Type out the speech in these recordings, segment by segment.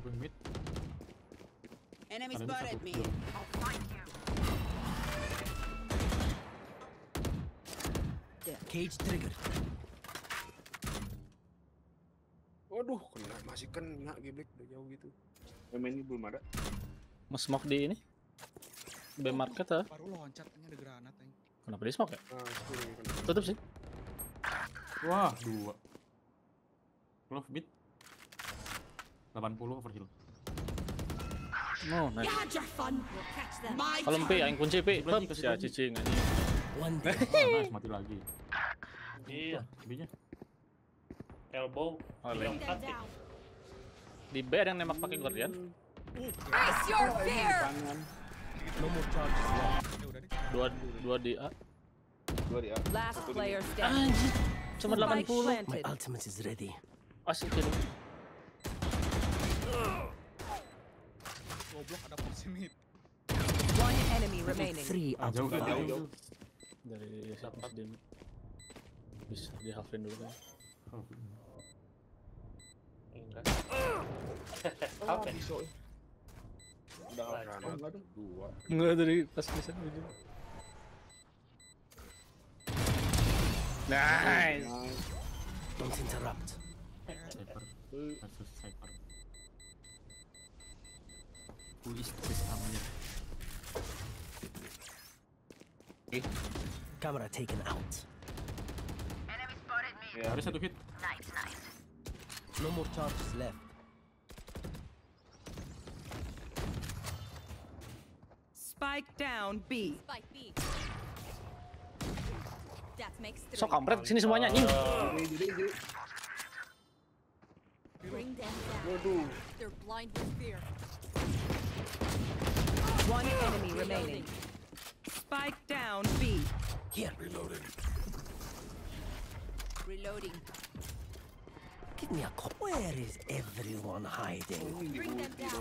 Mid. Enemy Kanan spotted satu. me. Cage trigger. Waduh, masih kena geblek udah jauh gitu. Ini belum ada. Mau smoke di ini? B market ah? Baru loncatnya ada granat anjing. Kenapa di smoke ya? Nah, itu Tutup sih. Wah, 2. Glove mid. 80 overkill. Oh, nice. You had your fun. We'll catch them. My Kalau P, aing kunci P. Kasih lagi, Hup, kasih si lagi. cicing anjing. One day. Nice, mati lagi. Iya, B-nya. elbow. Oleh. Bring them down. Di B ada yang nembak pakai Guardian. Face your fear. No more charges left. Ya udah deh. Dua di A. 2 di A. Last player standing. Anjir. Cuma Spike 80. My planted. ultimate is ready. Asik ini. Goblok ada porsi mid. One enemy remaining. 3 out Jauh of kan? 5. Jauh. Dari siapa dia? Bisa di halfin dulu kan. Enggak. Apa? Udah Lanjut. enggak ada. 2. Enggak dari pas bisa ini. Nice. Don't interrupt. Cypher versus Cypher. Who is this namanya? Camera taken out. Ya, Ada satu hit. No more charges left. Spike down B. Spike B. That makes three. Sok kampret sini semuanya anjing. Bring them down. Waduh. They're blind with fear. One enemy remaining. Spike down B. Here. Reloading. Give me a call. Where is everyone hiding? Bring them down.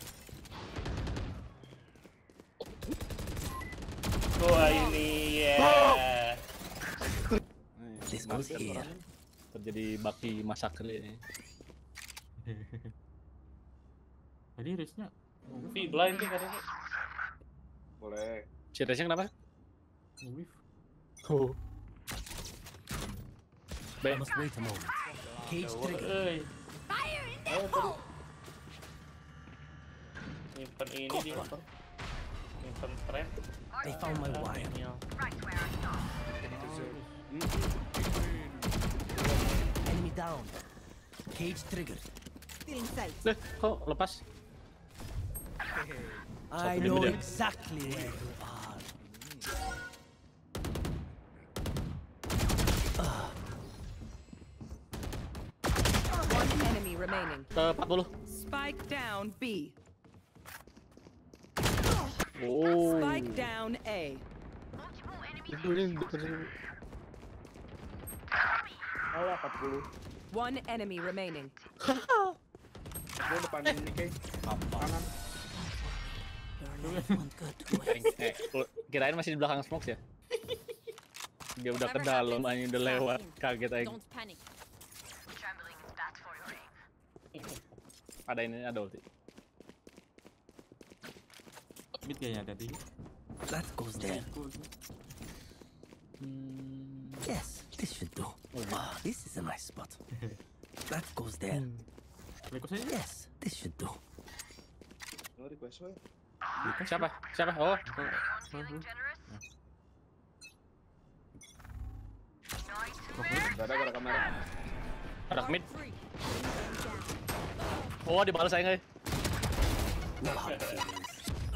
Wah ini ya. This goes here. Terjadi baki massacre ini. Tadi race-nya V blind nih katanya. Boleh. Cirasnya kenapa? Whiff. Oh. I must wait a moment. Cage trigger. Euy, Fire in the hole. nyimpen ini dia. Nyimpen trap. They found my wire. Enemy down. Cage trigger. Feeling sight. Kok lepas? I Something know there. exactly where you are. One enemy remaining. Ke 40. Spike down B. Oh. Spike down A. Alah 40. One enemy remaining. Gua depan ini kayak kanan. Kirain masih di belakang smoke ya? Dia udah ke dalam anjing udah lewat. Kaget aja. Don't panic. Ada ini ada ulti. Mid kayaknya tadi. That goes there. Yes, this should do. Ah, this is a nice spot. That goes there. Request aja. Yes, this should do. No request we. Siapa? Siapa? Oh. Enggak ada kamera. Ada mid. Free. Oh, dibalas saya nggak? No hard feelings.